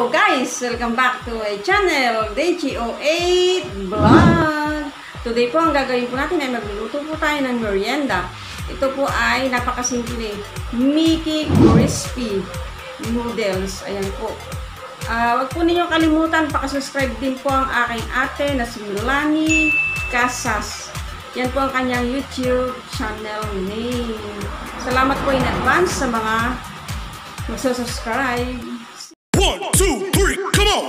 Hello guys! Welcome back to my channel, DGO8 Vlog. Today po, ang gagawin po natin ay magluluto po tayo ng merienda. Ito po ay napakasimple, Mickey Crispy Noodles. Ayan po. Wag po ninyong kalimutan, pakasubscribe din po ang aking ate na si Milani Casas. Yan po ang kanyang YouTube channel name. Salamat po in advance sa mga magsusubscribe. 1, 2, 3, come on!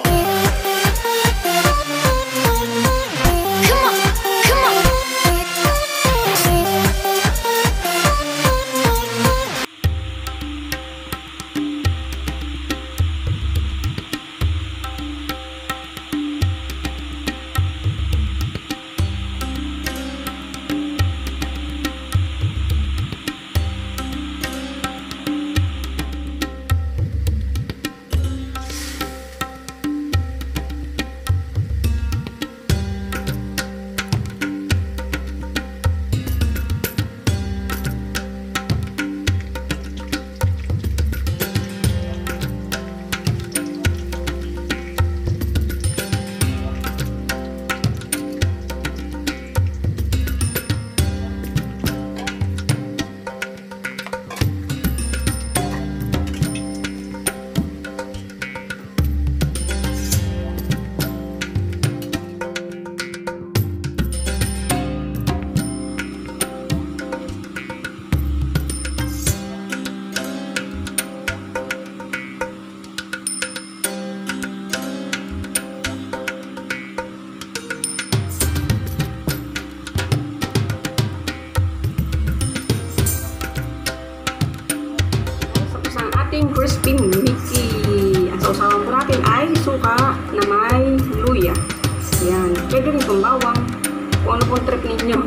Crispy Mickey. Ang sausawan po natin ay suka na may luya. Yan. Pwede rin itong bawang. Kung ano pong trip ninyo.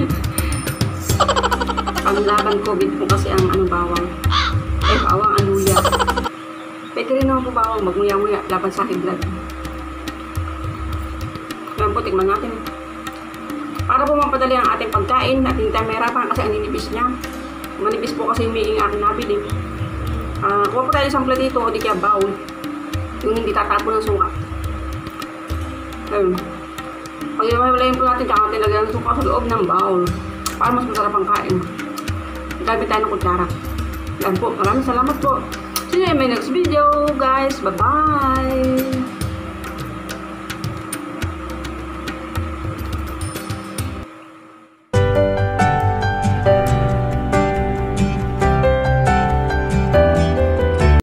Panlaban COVID po kasi ang bawang. Bawang ang luya. Pwede rin naman po bawang. Magmuya-muya. Laban sa higlag. Yan po, tikman natin. Para po mapadali ang ating pagkain at hindi tayo mahirapan kasi ang ninipis niya. Manipis po kasi yung aking nabili. Kuha po tayo isang platito o di kaya bowl. Yung hindi tatapon ng suka. Ayun. Pag-iwalayin po natin, tsaka natin lagyan ng suka sa loob ng bowl. Para mas masarap ang kain. Gamit tayo ng kutsara. Yan po. Maraming salamat po. See you in my next video, guys. Bye-bye!